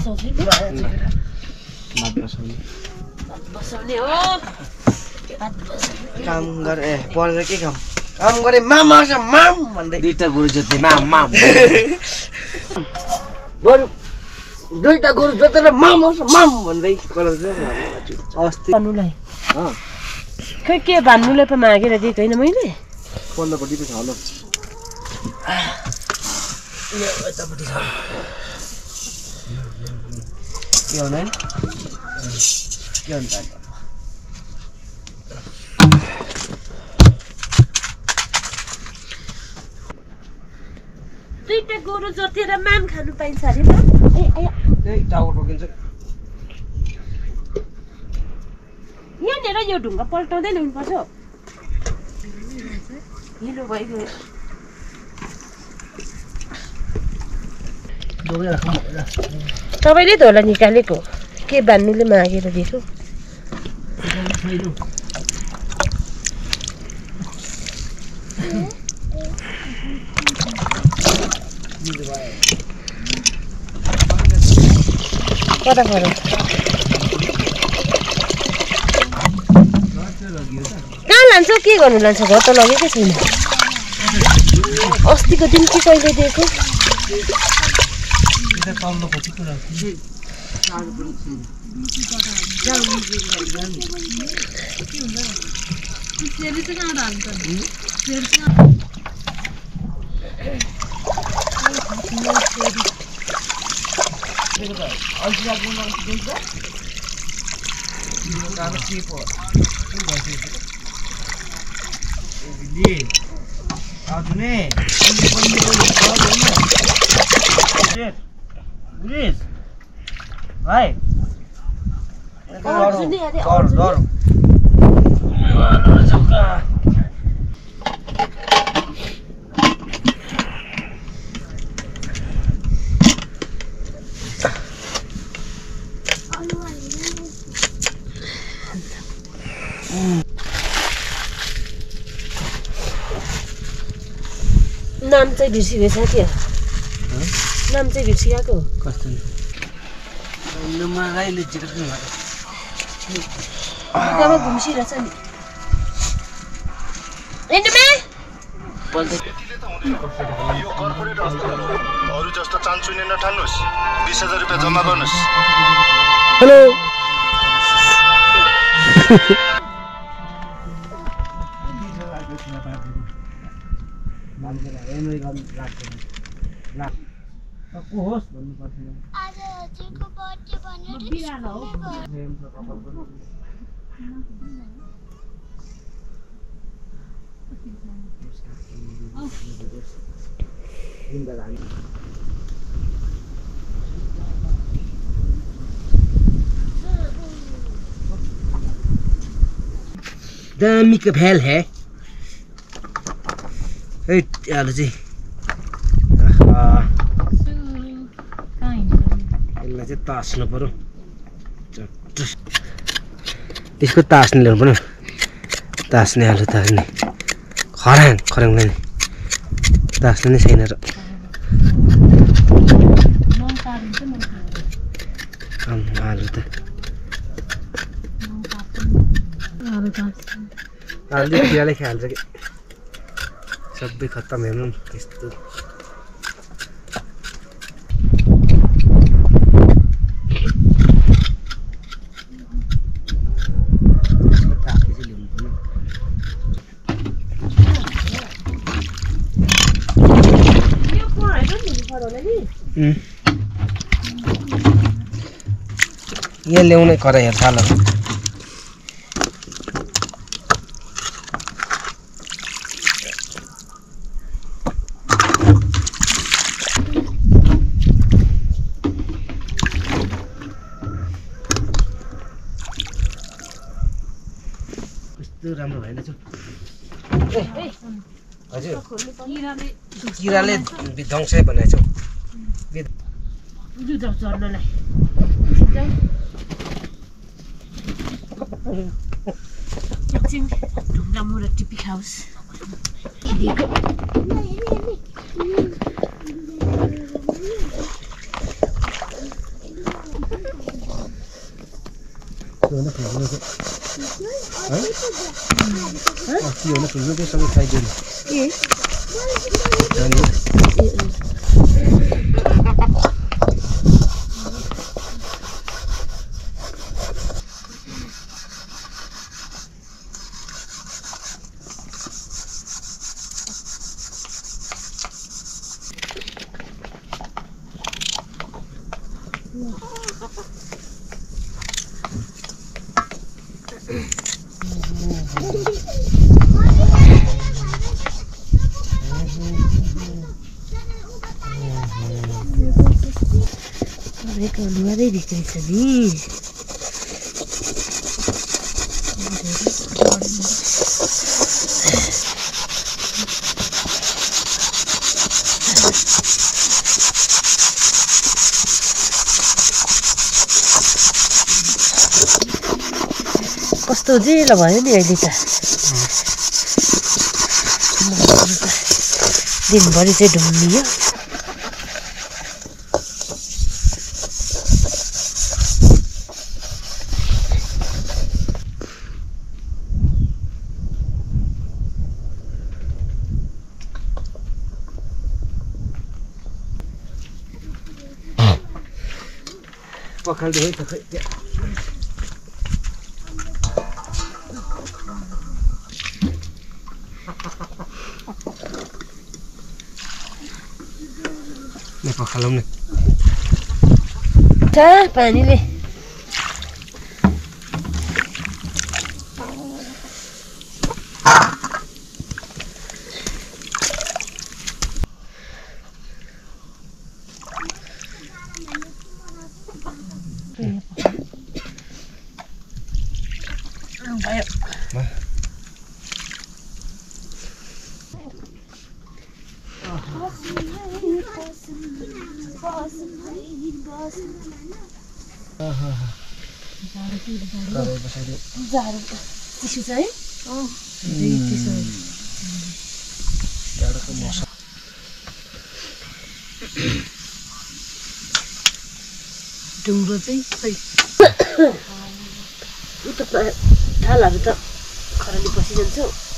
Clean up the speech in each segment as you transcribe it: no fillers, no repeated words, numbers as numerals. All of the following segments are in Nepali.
बसाउने हो काम गरे पढेर के काम गरे माम आउँछ माम भन्दै दुईटा गुरु जोते माम बरु दुईटा गुरु जोतेर माम आउँछ माम भन्दै कराउँछ अस्ति भन्नुलाई खै के भन्नुलाई त मागेर दिएको होइन मैले 15 कोटी पो छ होला यो यतापट्टि छ के हुँदैन के हुन्छ दुईटा गोरु जोतेर माम खानु पाइन्छ अरे ए टाउको ठोकिन्छ यहाँनिर यो ढुङ्गा पल्टाउँदै ल्याउनुपर्छ हिलो भइगयो तपाईँले त होला निकालेको के भन्नुले मागेर दिएको कता गरौँ कहाँ लान्छौ के गर्नु लान्छ घर त लगेकै छैन अस्तिको दिन के कहिले दिएको नाम चाहिँ बिर्सिगयो साथी नाम चाहिँ बिर्सिगएको कस्तो नमागाइले जिर्नु जब घुम्सिरहेछ नि यो कर्पोरेट अरू जस्तो चान्चुने नठान्नुस् 20,000 रुपैयाँ जम्मा गर्नुस् हेलो आज हजुरको बर्थडे भनेर बिरालो हो दामी का फैल है आलु चाहिँ यसलाई चाहिँ तास्नु पर्यो यसको तास्ने ल्याउनु पर्यो तास्ने आलु तास्ने खराङलाई नि तास्ने नै छैन र आलु त आलु किराले खाइहाल्छ कि सबै खत्तम हेर्नु त्यस्तो यहाँ ल्याउनै कर हेर साल कस्तो राम्रो भएन छु हजुर किराले विध्वंसै बनाएछौ चढ्नलाई एकछिन ढुङ्गा मुरा टिपी खाओस् भने ठुलो है अस्ति भने ठुलो त्यो सबै खाइदियो अनुहारै भित्रै छ नि कस्तो जेलो भयो नि अहिले त दिनभरि चाहिँ ढुङ्गियो पखाल्दै है त खै पखालौँ न पानीले चिसो छ है ढुङ्ग्रो चाहिँ खै उता थालहरू त खराली पसिजान्छ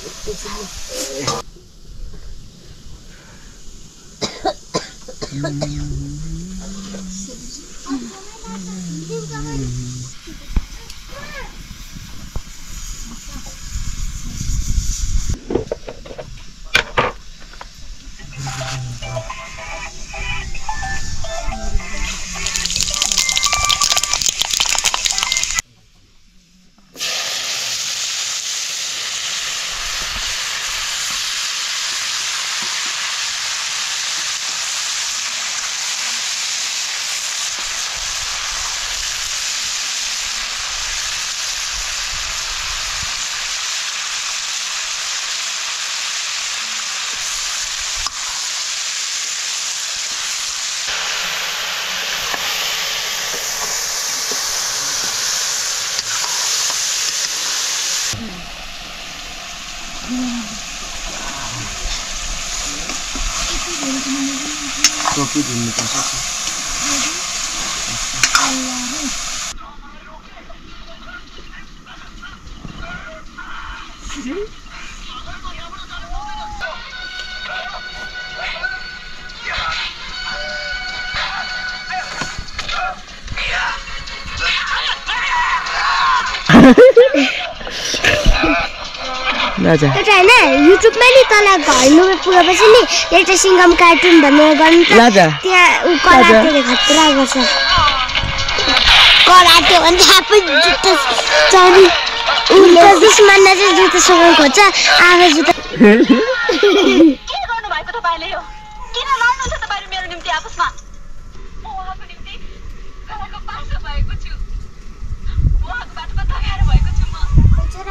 टोपी धुन्नु पर्छ एउटा होइन युट्युबमा नि तल घरमा पुगेपछि नि एउटा सिङ्गम कार्टुन भनेर गर्नु त त्यहाँ ऊ कराटे खतरा गर्छ कराटे भन्छ आफै जुत्ता चढी उसले दुश्मनलाई चाहिँ जुत्ता सघाउनु खोज्छ आफै जुत्ता के गर्नु भएको तपाईले यो किन लड्नुहुन्छ तपाईहरु मेरो निम्ति आपसमा म उहाँको निम्ति घरको पासो भएको छु उहाँको बाटोमा तयार भएको छु म खोज्छ र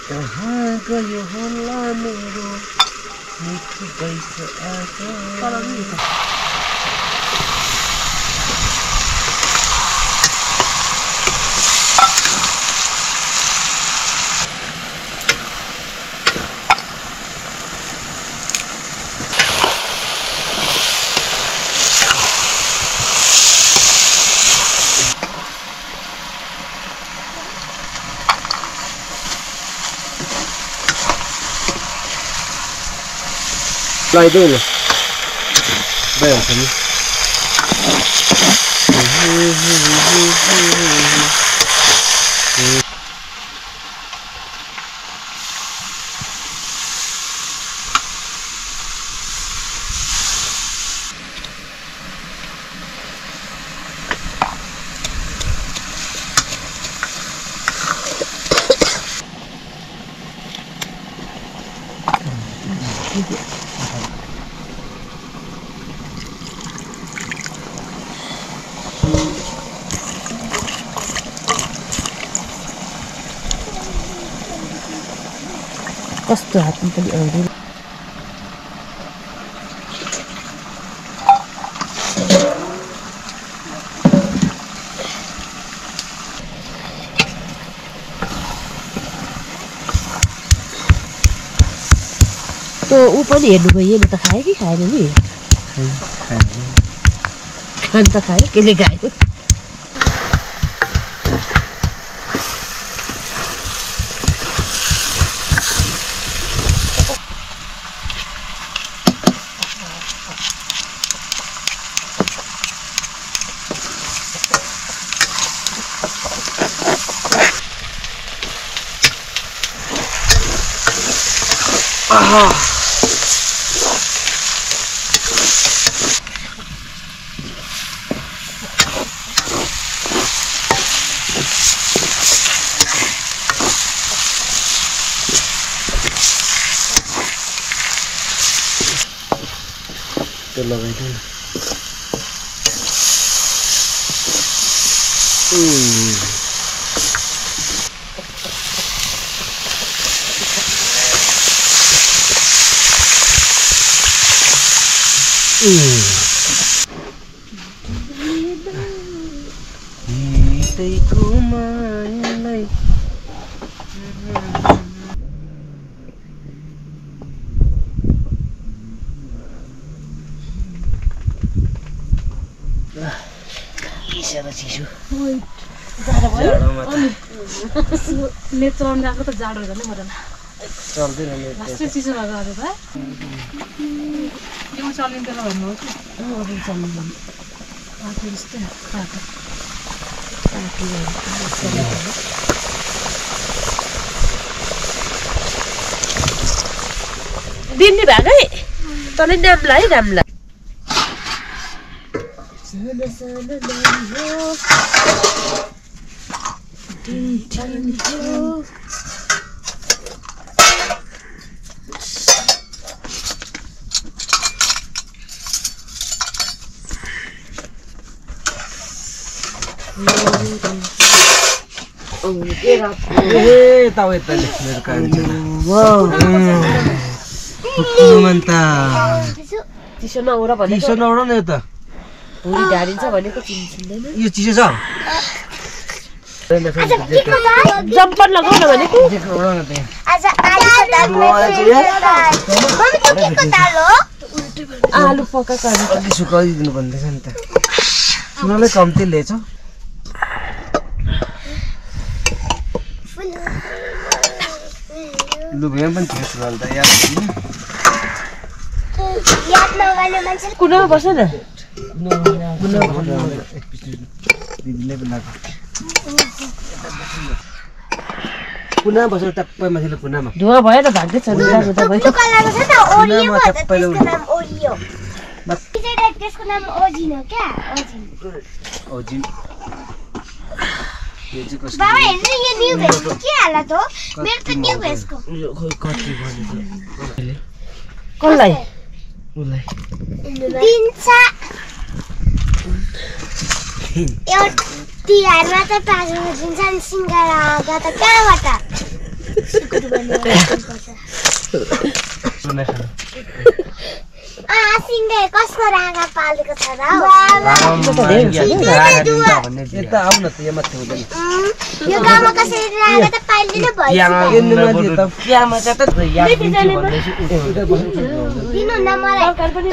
कहाँ गयो होला मेरो मिठो पैसा आएको लगाइदेऊ न भइहाल्छ नि कस्तो हातमा पनि आउँदैन त्यो ऊ पनि हेर्नु गयो नि त खायो कि खाएन नि खान त खायो केले खायो त्यो लगाइदिउँ न मायालाई चिसो नेत्राउनु गएको त जाडो झन् मर्दैन चल्दैन लास्टै चिसो भएको अब भाइ त्यो चलिँदैन भन्नु हो कि अब चल्दैन आफू जस्तै दिने भएकै तँलाई नामला है नामला चिसो नउर भनेको चिसो नउड न यो त भुँडी ढाडिन्छ भनेको चिन्दैन यो चिसो छ जम्पर लगाउ न भनेको आलु पकाएको अलि सुकाइदिनु भन्दैछ नि त सुनलै कम्ती लिएछ लुभेमा पनि थियो सुनाल त याद कुनामा बस न दिदीले पनि लाग्यो कुनामा बसेर टप्पै माथिल्लो कुनामा धुवा भयो त भाग्दैछ कसलाई तिहारमा त 5 दिन्छ नि सिङ्गडा त कहाँबाट सिंगे कसको रागा पालेको छ र यता आउ न त यहाँ माथि हुँदैन यो गाउँमा कसरी रागा त पाइलिनु भयो दिनु न मलाई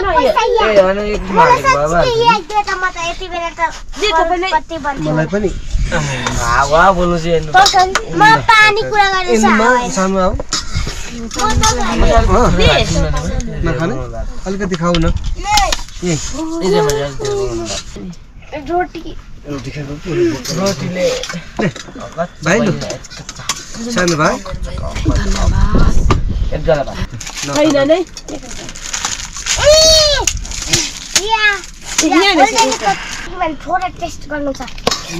मलाई पनि पानी कुरा गरेछ सानो आऊ नखाने अलिकति खाऊ न रोटीले भाइ लु सानो भाइ छैन नै थोडा टेस्ट गर्नु छ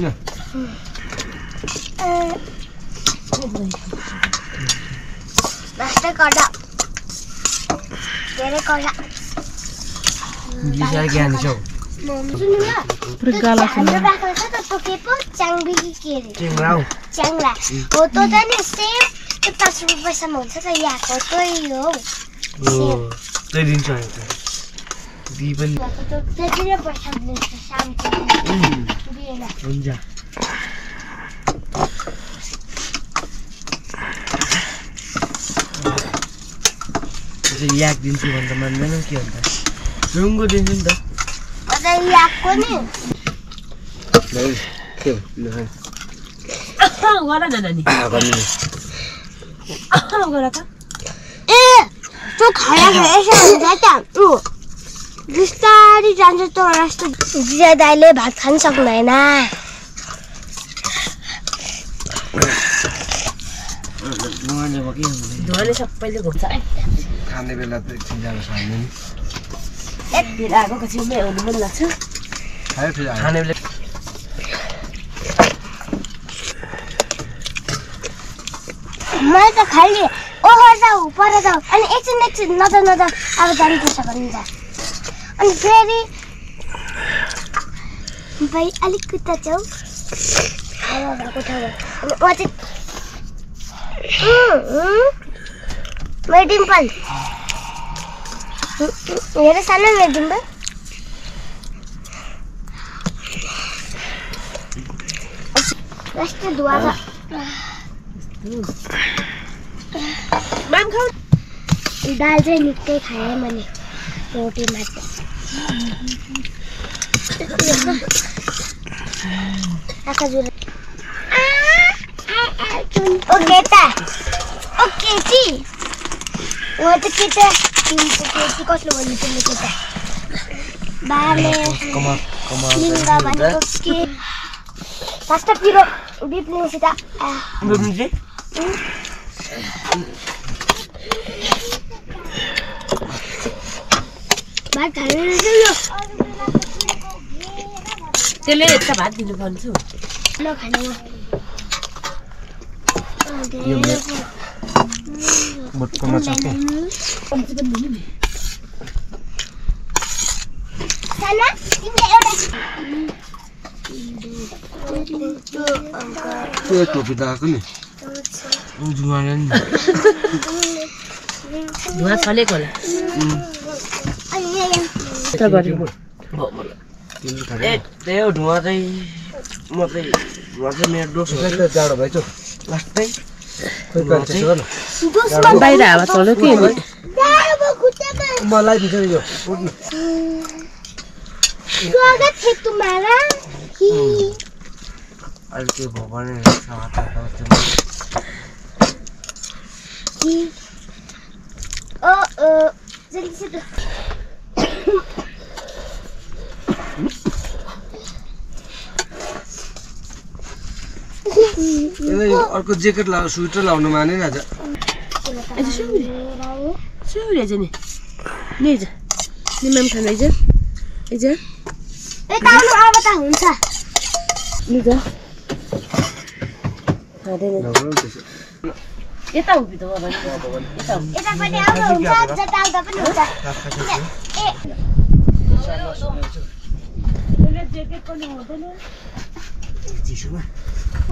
Basta kada. धेरै kada. बिसार ज्ञान छौ सुन्नुला प्रगाला हाम्रो बाख्रा छ त टोकेको च्याङ्बी के रे च्याङ्राउ च्याङ्रा हो त नि सेम 50 रुपैयाँसम्म हुन्छ त यहाँको त्यही हो ओ त्यही दिन्छ दि पनि त्यतिले पैसा दिन्छ शान्ति दिएन हुन्छ याक दिन्छु भन्दा मान्दैन के भन्दा रुङ्गो दिन्छु नि त अझै याकको नि के गर न नानी गर त ए त्यो खाया यसो हुन्छ त उ बिस्तारी जान्छ त रास्ता जिया दाइले भात खान सक्दैन धुवाले सबैले घुम्छ खाने बेला त एकछिन जानु सक्दैन नि यति आगोको छेउमै आउनु मन लाग्छ खायो फेरि खाने बेला मैले त खाली ओहो जाऊ पर जाऊ अनि एकछिन नजाऊ अब जानुपर्छ भनिन्छ अनि फेरि भाइ अलिक कुद्दा जाऊ हावा भएको ठाउँमा अनि मेरो डिम्पल हेर सानो मेरो डिम्पल यस्तो धुवा छ माम खाऊ दाल चाहिँ निकै खाएँ मैले रोटीमा ओ केटा ओ केटी म त केटा केटी कसले भन्नु तिमीले केटा बाले लिङ्गा भनेको के फास्टा पिरो बिप लिन्छ भात खानु यो त्यसले यता भात दिनु भन्छु ल खानु मुटकोमा छ के साना तिमीले एउटा त्यो टोपी त आएको नि जुवाले नि धुवा छलेको होला अनि यता गर्नु ए त्यही हो धुवा चाहिँ म चाहिँ धुवा चाहिँ मेरो दोष हो जाडो भाइ चो लास्टै खोइ त्यसो गर्न दुश्मन बाहिर हावा चल्यो के नि दाबो खुट्टामा मलाई दिन्छ नि यो उठ्नु स्वागत है तुम्हारा कि अहिले त्यो भगवान् ओ जल्दी से अर्को ज्याकेट लाउ स्वेटर लाउनु मानेन आज सुरे चाहिँ नि जा नि माम खान आइज आइज ए ताउनु अब त हुन्छ नि जा खाँदैन यता उभि त बाबा यता यता पनि आउनु हुन्छ जता आउँदा पनि हुन्छ ए ज्याकेट पनि हुँदैन चिसोमा